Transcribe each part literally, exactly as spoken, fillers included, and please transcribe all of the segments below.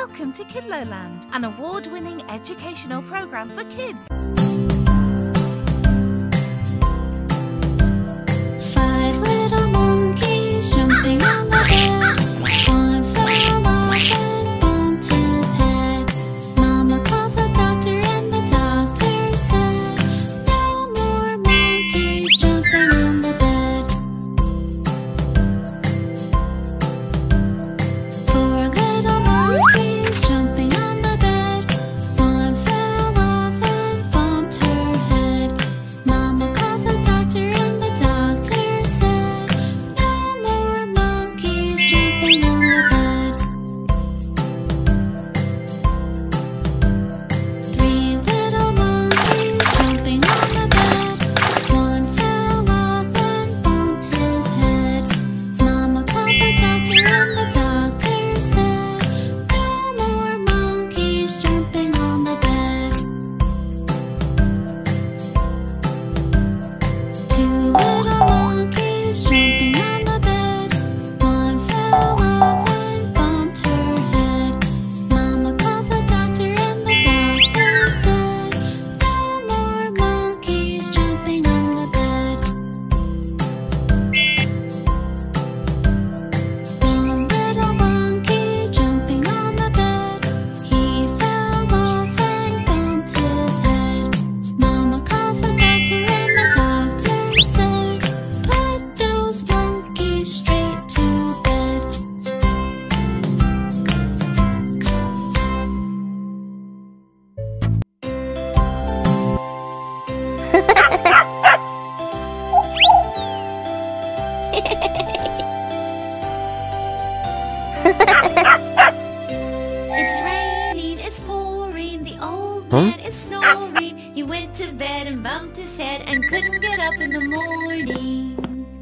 Welcome to KidloLand, an award-winning educational program for kids. Five little monkeys jumping on the bed. One fell off and bumped his head. Mama called the doctor and the doctor said, no more monkeys jumping on the bed. Four little monkeys jumping on the bed. One fell off and bumped her head. Mama called the doctor and the doctor said, no more monkeys jumping on the bed. Three little monkeys jumping on the bed. One fell off and bumped his head. Mama called the doctor and the doctor said, no more monkeys jumping on the bed. Two little monkeys jumping on the bed. One fell off and bumped her head. Mama called the doctor and the doctor said, no more monkeys jumping on the bed. One little monkey jumping on the bed. He fell off and bumped his head. Mama called the doctor and the doctor said, put those monkeys straight to bed. It's raining, it's pouring, the old man is snoring. He went to bed and bumped his head and couldn't get up in the morning.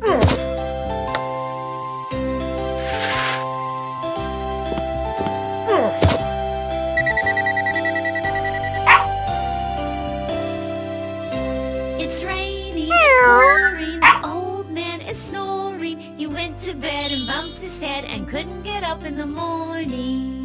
It's raining, it's pouring, the old man is snoring. He went to bed and bumped his head and couldn't get up in the morning.